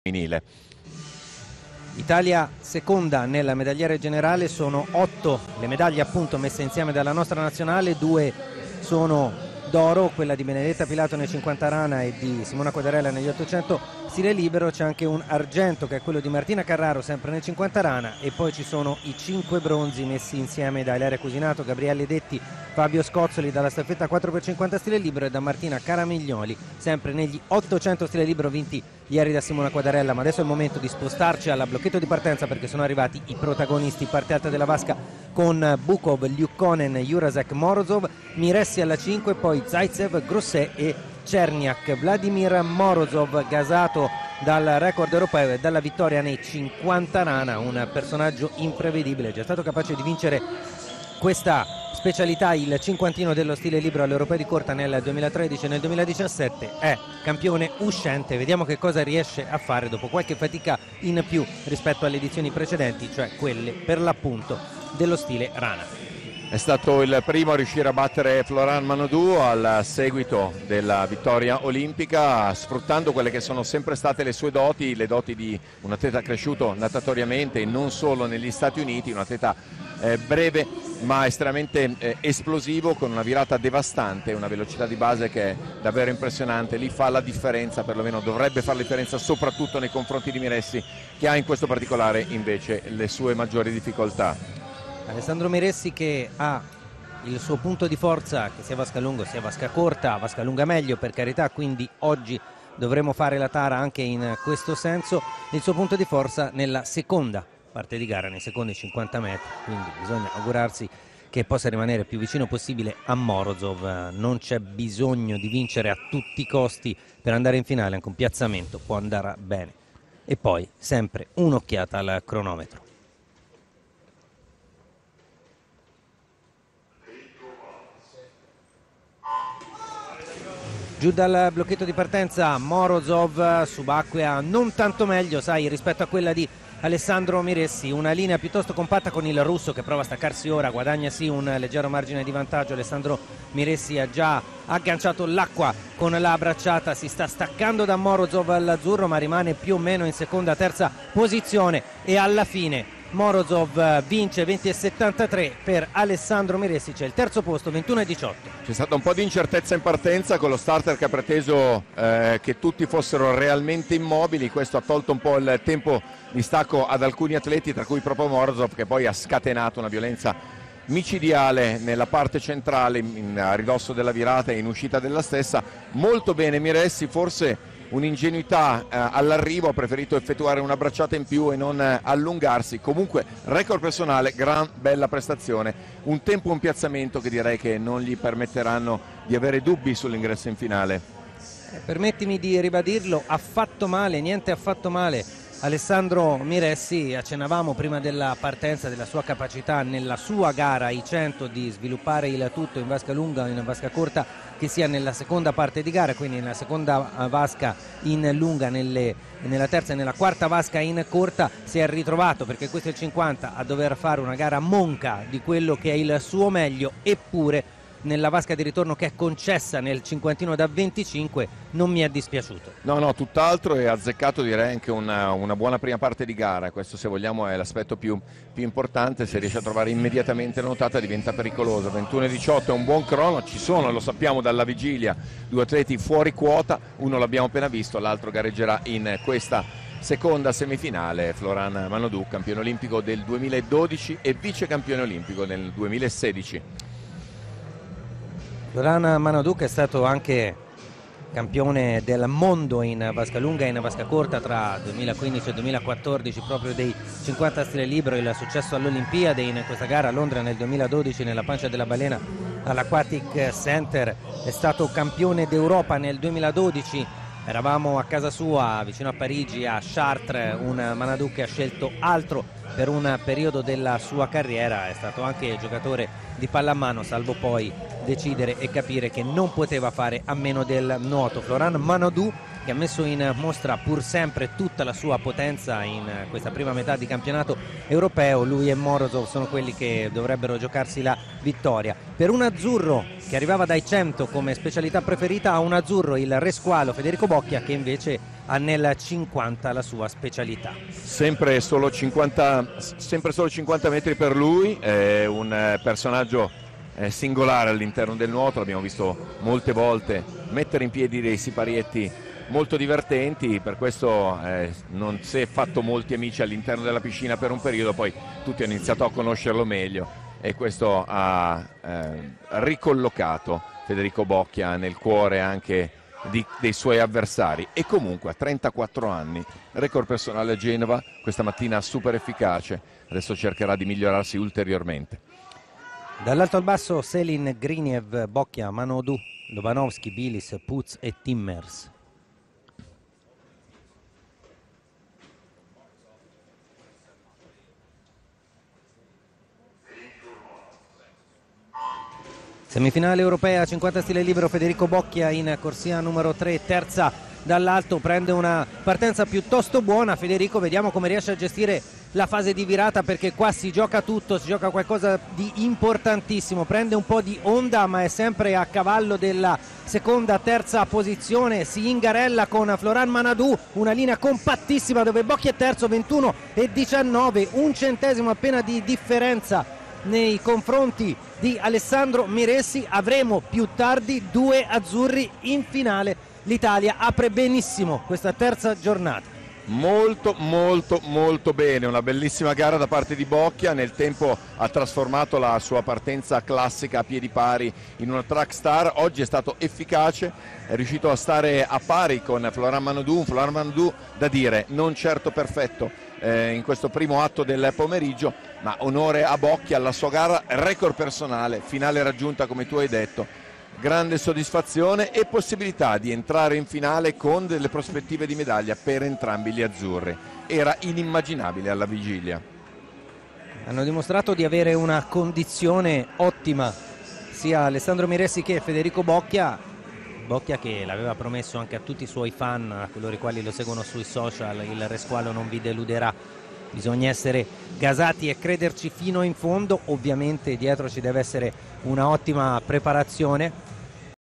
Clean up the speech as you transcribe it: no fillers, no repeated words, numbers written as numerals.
femminile. Italia seconda nella medagliere generale, sono 8 le medaglie appunto messe insieme dalla nostra nazionale, 2 sono d'oro, quella di Benedetta Pilato nei 50 rana e di Simona Quadarella negli 800 stile libero. C'è anche un argento che è quello di Martina Carraro sempre nel 50 rana, e poi ci sono i 5 bronzi messi insieme da Ilaria Cusinato, Gabriele Detti, Fabio Scozzoli dalla staffetta 4x50 stile libero e da Martina Caramiglioli sempre negli 800 stile libero vinti ieri da Simona Quadarella. Ma adesso è il momento di spostarci al blocchetto di partenza, perché sono arrivati i protagonisti. Parte alta della vasca con Bukov, Liukkonen, Jurasek, Morozov, Miressi alla 5, poi Zaitsev, Grosset e Cerniak. Vladimir Morozov, gasato dal record europeo e dalla vittoria nei 50 rana, un personaggio imprevedibile, già stato capace di vincere questa specialità, il cinquantino dello stile libero all'Europeo di Corta nel 2013 e nel 2017, è campione uscente. Vediamo che cosa riesce a fare dopo qualche fatica in più rispetto alle edizioni precedenti, cioè quelle per l'appunto dello stile rana. È stato il primo a riuscire a battere Florent Manodou al seguito della vittoria olimpica, sfruttando quelle che sono sempre state le sue doti, le doti di un atleta cresciuto natatoriamente non solo negli Stati Uniti, un atleta breve ma estremamente esplosivo, con una virata devastante, una velocità di base che è davvero impressionante. Lì fa la differenza, perlomeno dovrebbe fare la differenza, soprattutto nei confronti di Miressi, che ha in questo particolare invece le sue maggiori difficoltà. Alessandro Miressi, che ha il suo punto di forza, che sia vasca lungo sia vasca corta, vasca lunga meglio per carità, quindi oggi dovremo fare la tara anche in questo senso. Il suo punto di forza nella seconda parte di gara, nei secondi 50 metri, quindi bisogna augurarsi che possa rimanere più vicino possibile a Morozov. Non c'è bisogno di vincere a tutti i costi per andare in finale, anche un piazzamento può andare bene. E poi sempre un'occhiata al cronometro. Giù dal blocchetto di partenza Morozov, subacquea non tanto meglio, sai, rispetto a quella di Alessandro Miressi. Una linea piuttosto compatta con il russo, che prova a staccarsi ora, guadagna sì un leggero margine di vantaggio. Alessandro Miressi ha già agganciato l'acqua con la bracciata, si sta staccando da Morozov all'azzurro, ma rimane più o meno in seconda terza posizione, e alla fine Morozov vince 20,73 per Alessandro Miressi, c'è il terzo posto 21,18. C'è stata un po' di incertezza in partenza con lo starter che ha preteso che tutti fossero realmente immobili. Questo ha tolto un po' il tempo di stacco ad alcuni atleti, tra cui proprio Morozov, che poi ha scatenato una violenza micidiale nella parte centrale, a ridosso della virata e in uscita della stessa. Molto bene Miressi, forse un'ingenuità all'arrivo, ha preferito effettuare una bracciata in più e non allungarsi. Comunque record personale, gran bella prestazione, un tempo e un piazzamento che direi che non gli permetteranno di avere dubbi sull'ingresso in finale. Permettimi di ribadirlo, ha fatto male, niente affatto male Alessandro Miressi. Accennavamo prima della partenza della sua capacità nella sua gara i 100 di sviluppare il tutto in vasca lunga o in vasca corta, che sia nella seconda parte di gara, quindi nella seconda vasca in lunga, nella terza e nella quarta vasca in corta. Si è ritrovato, perché questo è il 50, a dover fare una gara monca di quello che è il suo meglio, eppure nella vasca di ritorno che è concessa nel cinquantino da 25 non mi è dispiaciuto. No, tutt'altro, e azzeccato direi anche una buona prima parte di gara. Questo, se vogliamo, è l'aspetto più importante. Se riesce a trovare immediatamente la nuotata diventa pericoloso. 21,18 è un buon crono. Ci sono, lo sappiamo dalla vigilia, due atleti fuori quota, uno l'abbiamo appena visto, l'altro gareggerà in questa seconda semifinale. Florent Manodou, campione olimpico del 2012 e vice campione olimpico nel 2016. Florent Manodou, che è stato anche campione del mondo in vasca lunga e in vasca corta tra 2015 e 2014, proprio dei 50 stile libero. Il successo all'Olimpiade in questa gara a Londra nel 2012 nella pancia della balena all'Aquatic Center. È stato campione d'Europa nel 2012, eravamo a casa sua vicino a Parigi, a Chartres. Un Manodou che ha scelto altro per un periodo della sua carriera. È stato anche giocatore di pallamano, salvo poi decidere e capire che non poteva fare a meno del nuoto. Florent Manodou che ha messo in mostra pur sempre tutta la sua potenza in questa prima metà di campionato europeo. Lui e Morozov sono quelli che dovrebbero giocarsi la vittoria. Per un azzurro che arrivava dai 100 come specialità preferita, a un azzurro il resqualo Federico Bocchia, che invece ha nel 50 la sua specialità. Sempre solo 50 metri per lui, è un personaggio singolare all'interno del nuoto. L'abbiamo visto molte volte mettere in piedi dei siparietti molto divertenti, per questo non si è fatto molti amici all'interno della piscina per un periodo, poi tutti hanno iniziato a conoscerlo meglio e questo ha ricollocato Federico Bocchia nel cuore anche dei suoi avversari. E comunque a 34 anni, record personale a Genova, questa mattina super efficace, adesso cercherà di migliorarsi ulteriormente. Dall'alto al basso Selin, Griniev, Bocchia, Manodou, Lobanovsky, Bilis, Putz e Timmers. Semifinale europea 50 stile libero, Federico Bocchia in corsia numero 3, terza dall'alto, prende una partenza piuttosto buona. Federico, vediamo come riesce a gestire la fase di virata, perché qua si gioca tutto, si gioca qualcosa di importantissimo. Prende un po' di onda ma è sempre a cavallo della seconda, terza posizione. Si ingarella con Florent Manodou, una linea compattissima dove Bocchia è terzo, 21,19, un centesimo appena di differenza nei confronti di Alessandro Miressi. Avremo più tardi due azzurri in finale. L'Italia apre benissimo questa terza giornata. Molto bene, una bellissima gara da parte di Bocchia. Nel tempo ha trasformato la sua partenza classica a piedi pari in una track star. Oggi è stato efficace, è riuscito a stare a pari con Florent Manodou, un Florent Manodou da dire non certo perfetto in questo primo atto del pomeriggio, ma onore a Bocchia, alla sua gara, record personale, finale raggiunta come tu hai detto. Grande soddisfazione e possibilità di entrare in finale con delle prospettive di medaglia per entrambi gli azzurri. Era inimmaginabile alla vigilia. Hanno dimostrato di avere una condizione ottima sia Alessandro Miressi che Federico Bocchia. Bocchia che l'aveva promesso anche a tutti i suoi fan, a coloro i quali lo seguono sui social: il resqualo non vi deluderà. Bisogna essere gasati e crederci fino in fondo. Ovviamente dietro ci deve essere una ottima preparazione.